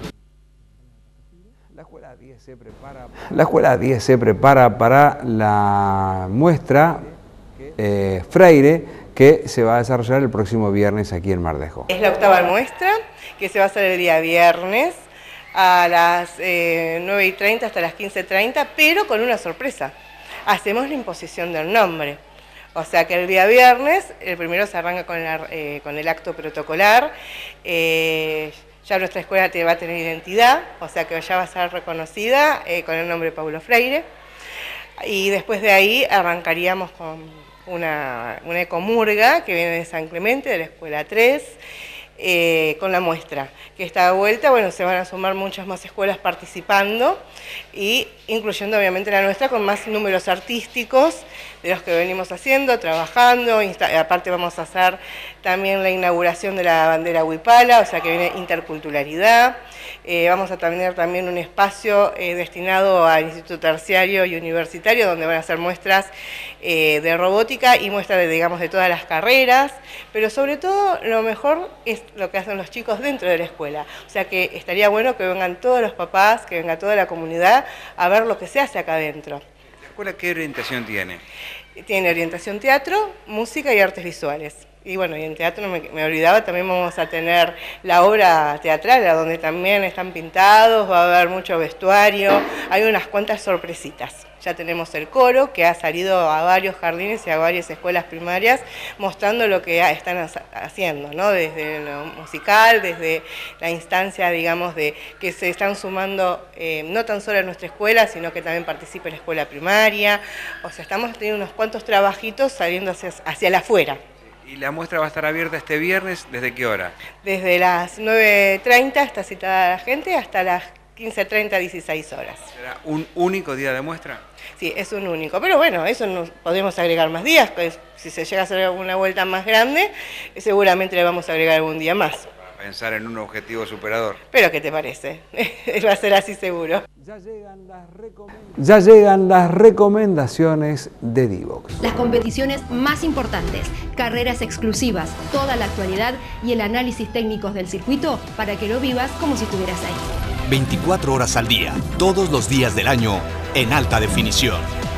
La Escuela diez se prepara, la Escuela diez se prepara para la muestra eh, Freire, que se va a desarrollar el próximo viernes aquí en Mar de Ajó. Es la octava muestra, que se va a hacer el día viernes a las eh, nueve y treinta hasta las quince y treinta, pero con una sorpresa. Hacemos la imposición del nombre. O sea que el día viernes, el primero se arranca con, la, eh, con el acto protocolar. Eh, ya nuestra escuela te va a tener identidad, o sea que ya va a ser reconocida eh, con el nombre de Paulo Freire. Y después de ahí arrancaríamos con una, una ecomurga que viene de San Clemente, de la Escuela tres, Eh, con la muestra, que esta vuelta, bueno, se van a sumar muchas más escuelas participando y incluyendo obviamente la nuestra con más números artísticos de los que venimos haciendo, trabajando. Aparte vamos a hacer también la inauguración de la bandera huipala, o sea que viene interculturalidad. Eh, vamos a tener también un espacio eh, destinado al Instituto Terciario y Universitario, donde van a hacer muestras eh, de robótica y muestras de, digamos, de todas las carreras, pero sobre todo lo mejor es lo que hacen los chicos dentro de la escuela. O sea que estaría bueno que vengan todos los papás, que venga toda la comunidad a ver lo que se hace acá adentro. ¿La escuela qué orientación tiene? Tiene orientación teatro, música y artes visuales. Y bueno, y en teatro me, me olvidaba, también vamos a tener la obra teatral, donde también están pintados, va a haber mucho vestuario, hay unas cuantas sorpresitas. Ya tenemos el coro, que ha salido a varios jardines y a varias escuelas primarias, mostrando lo que están haciendo, ¿no? Desde lo musical, desde la instancia, digamos, de que se están sumando, eh, no tan solo a nuestra escuela, sino que también participe la escuela primaria. O sea, estamos teniendo unos cuantos trabajitos saliendo hacia, hacia la afuera. ¿Y la muestra va a estar abierta este viernes? ¿Desde qué hora? Desde las nueve y treinta está citada la gente hasta las quince y treinta, dieciséis horas. ¿Será un único día de muestra? Sí, es un único. Pero bueno, eso nos podemos agregar más días. Pues, si se llega a hacer una vuelta más grande, seguramente le vamos a agregar algún día más. Para pensar en un objetivo superador. ¿Pero qué te parece? Va a ser así seguro. Ya llegan las, ya llegan las recomendaciones de Divox. Las competiciones más importantes, carreras exclusivas, toda la actualidad y el análisis técnicos del circuito para que lo vivas como si estuvieras ahí. veinticuatro horas al día, todos los días del año, en alta definición.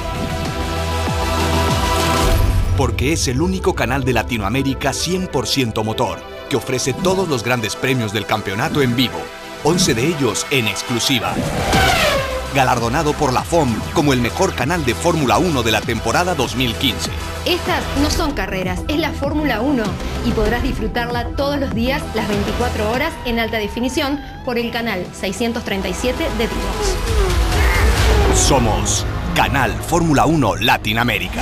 Porque es el único canal de Latinoamérica cien por ciento motor, que ofrece todos los grandes premios del campeonato en vivo, once de ellos en exclusiva. Galardonado por la F O M como el mejor canal de Fórmula uno de la temporada dos mil quince. Estas no son carreras, es la Fórmula uno y podrás disfrutarla todos los días, las veinticuatro horas en alta definición por el canal seiscientos treinta y siete de Divox. Somos Canal Fórmula uno Latinoamérica.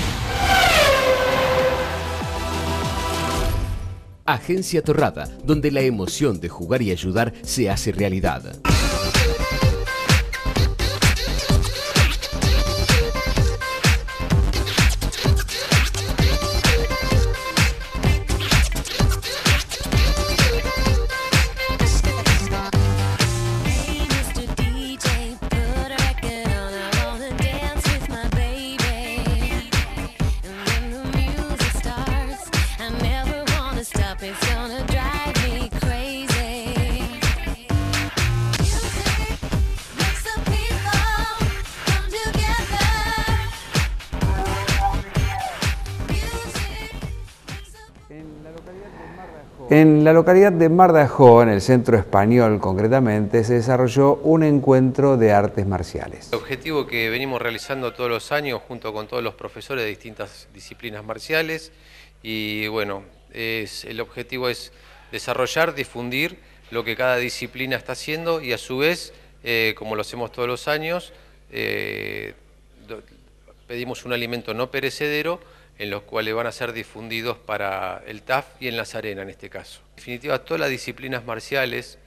Agencia Torrada, donde la emoción de jugar y ayudar se hace realidad. En la localidad de Mar de Ajó, en el Centro Español concretamente, se desarrolló un encuentro de artes marciales. El objetivo que venimos realizando todos los años junto con todos los profesores de distintas disciplinas marciales y bueno, es, el objetivo es desarrollar, difundir lo que cada disciplina está haciendo y a su vez, eh, como lo hacemos todos los años, eh, pedimos un alimento no perecedero en los cuales van a ser difundidos para el T A F y en Las Arenas en este caso. En definitiva, todas las disciplinas marciales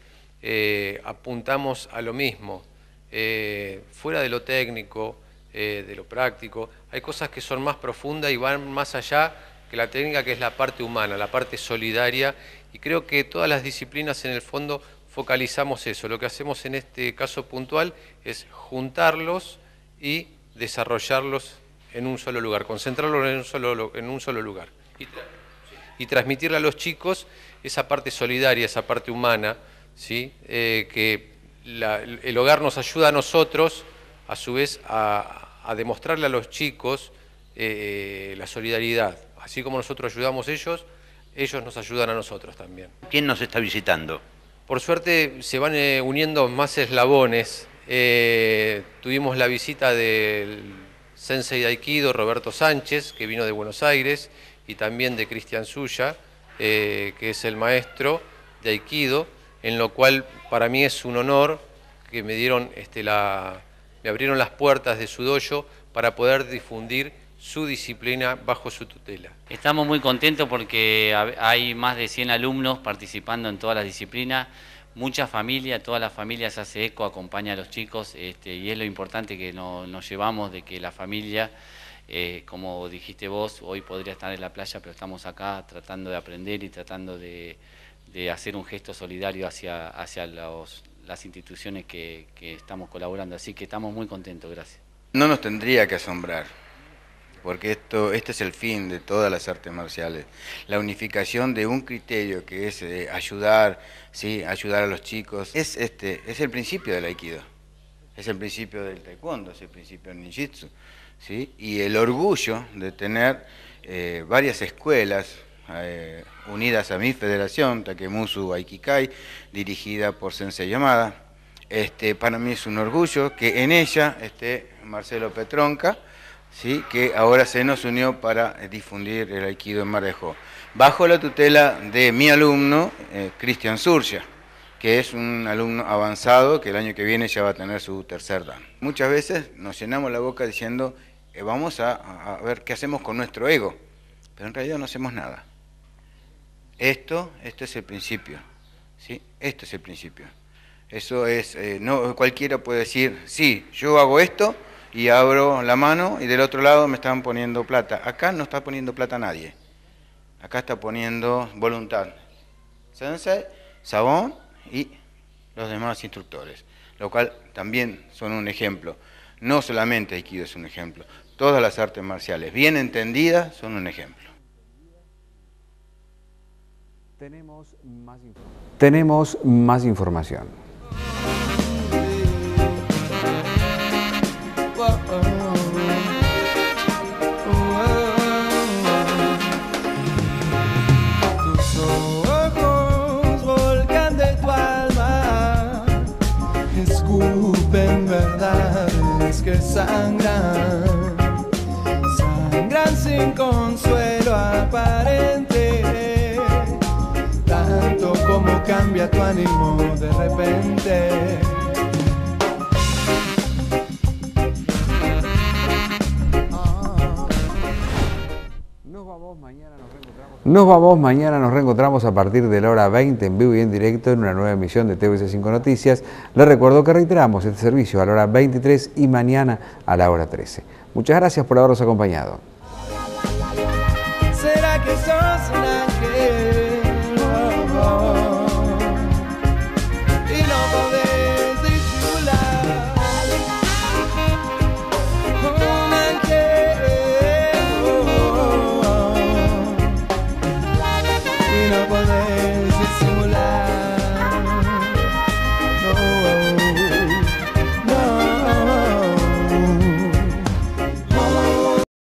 eh, apuntamos a lo mismo, eh, fuera de lo técnico, eh, de lo práctico, hay cosas que son más profundas y van más allá que la técnica, que es la parte humana, la parte solidaria, y creo que todas las disciplinas en el fondo focalizamos eso. Lo que hacemos en este caso puntual es juntarlos y desarrollarlos en un solo lugar, concentrarlos en un solo, en un solo lugar y, tra y transmitirle a los chicos esa parte solidaria, esa parte humana, ¿sí? eh, que la, el hogar nos ayuda a nosotros, a su vez, a, a demostrarle a los chicos eh, la solidaridad. Así como nosotros ayudamos a ellos, ellos nos ayudan a nosotros también. ¿Quién nos está visitando? Por suerte se van eh, uniendo más eslabones. Eh, tuvimos la visita del Sensei de Aikido, Roberto Sánchez, que vino de Buenos Aires, y también de Cristian Suya, eh, que es el maestro de Aikido, en lo cual para mí es un honor que me dieron este, la, me abrieron las puertas de su dojo para poder difundir su disciplina bajo su tutela. Estamos muy contentos porque hay más de cien alumnos participando en todas las disciplinas, mucha familia, toda la familia se hace eco, acompaña a los chicos, este, y es lo importante que no, nos llevamos de que la familia, eh, como dijiste vos, hoy podría estar en la playa, pero estamos acá tratando de aprender y tratando de, de hacer un gesto solidario hacia, hacia los, las instituciones que, que estamos colaborando, así que estamos muy contentos, gracias. No nos tendría que asombrar, porque esto, este es el fin de todas las artes marciales, la unificación de un criterio que es eh, ayudar, sí, ayudar a los chicos, es, este, es el principio del Aikido, es el principio del Taekwondo, es el principio del Ninjitsu, ¿sí? Y el orgullo de tener eh, varias escuelas eh, unidas a mi federación, Takemusu Aikikai, dirigida por Sensei Yamada. Este, para mí es un orgullo que en ella esté Marcelo Petronca, ¿sí? Que ahora se nos unió para difundir el Aikido en Mar de Ajó, bajo la tutela de mi alumno, eh, Cristian Surya, que es un alumno avanzado que el año que viene ya va a tener su tercer dan. Muchas veces nos llenamos la boca diciendo, eh, vamos a, a ver qué hacemos con nuestro ego, pero en realidad no hacemos nada. Esto, esto es el principio, ¿sí? Esto es el principio. Eso es, eh, no cualquiera puede decir, sí, yo hago esto, y abro la mano y del otro lado me están poniendo plata. Acá no está poniendo plata nadie. Acá está poniendo voluntad. Sensei, Sabón y los demás instructores. Lo cual también son un ejemplo. No solamente Aikido es un ejemplo. Todas las artes marciales bien entendidas son un ejemplo. Tenemos más información. Tenemos más información. Tus ojos volcan de tu alma, escupen verdades que sangran, sangran sin consuelo aparente, tanto como cambia tu ánimo de repente. Nos vamos, mañana nos reencontramos a partir de la hora veinte en vivo y en directo en una nueva emisión de T V C cinco Noticias. Les recuerdo que reiteramos este servicio a la hora veintitrés y mañana a la hora trece. Muchas gracias por habernos acompañado. ¿Será que sos una